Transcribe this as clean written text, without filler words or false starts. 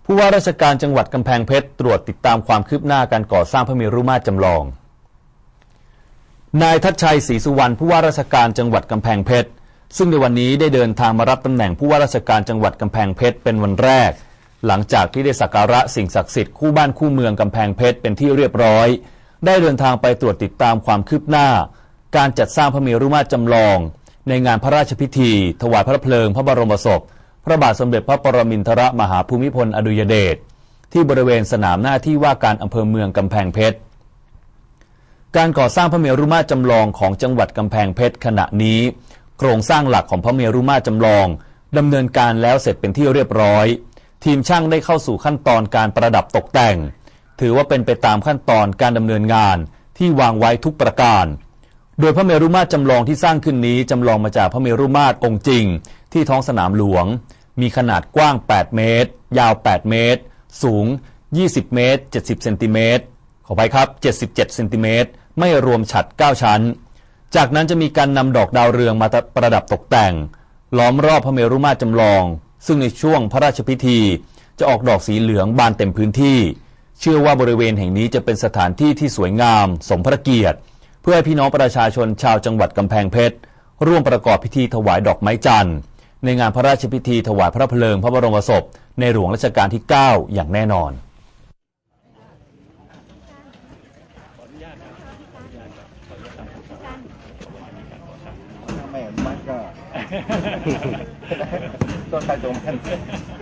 ผู้ว่าราชการจังหวัดกำแพงเพชรตรวจติดตามความคืบหน้าการก่อสร้างพระเมรุมาตรจำลองนายทัชชัยศรีสุวรรณผู้ว่าราชการจังหวัดกำแพงเพชรซึ่งในวันนี้ได้เดินทางมารับตำแหน่งผู้ว่าราชการจังหวัดกำแพงเพชรเป็นวันแรกหลังจากที่ได้สักการะสิ่งศักดิ์สิทธิ์คู่บ้านคู่เมืองกำแพงเพชรเป็นที่เรียบร้อยได้เดินทางไปตรวจติดตามความคืบหน้าการจัดสร้างพระเมรุมาตรจำลองในงานพระราชพิธีถวายพระเพลิงพระบรมศพพระบาทสมเด็จพระปรมินทรมหาภูมิพลอดุลยเดชที่บริเวณสนามหน้าที่ว่าการอำเภอเมืองกำแพงเพชรการก่อสร้างพระเมรุมาตรจำลองของจังหวัดกำแพงเพชรขณะนี้โครงสร้างหลักของพระเมรุมาตรจำลองดำเนินการแล้วเสร็จเป็นที่เรียบร้อยทีมช่างได้เข้าสู่ขั้นตอนการประดับตกแต่งถือว่าเป็นไปตามขั้นตอนการดำเนินงานที่วางไว้ทุกประการโดยพระเมรุมาตรจำลองที่สร้างขึ้นนี้จำลองมาจากพระเมรุมาตรองค์จริงที่ท้องสนามหลวงมีขนาดกว้าง8เมตรยาว8เมตรสูง20เมตร70เซนติเมตรขอไปครับ77เซนติเมตรไม่รวมฉัตร9ชั้นจากนั้นจะมีการนำดอกดาวเรืองมาประดับตกแต่งล้อมรอบพระเมรุมาตรจำลองซึ่งในช่วงพระราชพิธีจะออกดอกสีเหลืองบานเต็มพื้นที่เชื่อว่าบริเวณแห่งนี้จะเป็นสถานที่ที่สวยงามสมพระเกียรติเพื่อให้พี่น้องประชาชนชาวจังหวัดกำแพงเพชรร่วมประกอบพิธีถวายดอกไม้จันทร์ในงานพระราชพิธีถวายพระเพลิงพระบรมศพในหลวงรัชกาลที่9อย่างแน่นอนไม่มันก็ต้นไทรตรงกัน